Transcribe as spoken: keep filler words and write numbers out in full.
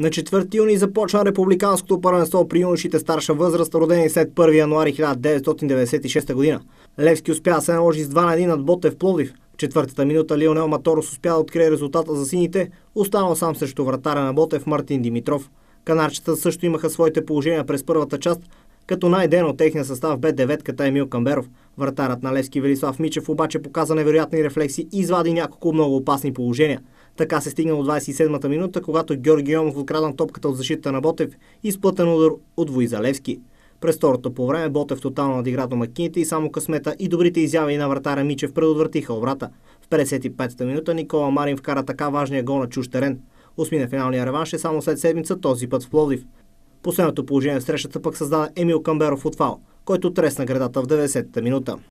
На четвърти юни започна републиканското първенство при юношите старша възраст, родени след първи януари хиляда деветстотин деветдесет и шеста година. Левски успя да се наложи с два на един над Ботев Пловдив. В четвъртата минута Лионел Маторос успя да открие резултата за сините, останал сам срещу вратаря на Ботев Мартин Димитров. Канарчета също имаха своите положения през първата част, като най-ден от техния състав бе деветката Емил Камберов. Вратарът на Левски Велислав Мичев обаче показа невероятни рефлекси и извади няколко много опасни положения. Така се стигна до двадесет и седмата минута, когато Георги Йомов открадна топката от защита на Ботев и сплътен удар отвои за Левски. През второто по време Ботев тотално надигра домакините и само късмета и добрите изяви на вратаря Мичев предотвратиха обрата. В петдесет и петата минута Никола Марин вкара така важния гол на чужд терен. Осми на финалния реванш е само след седмица, този път в Пловдив. Последното положение в срещата пък създаде Емил Камберов от фал, който тресна гредата в деветдесетата минута.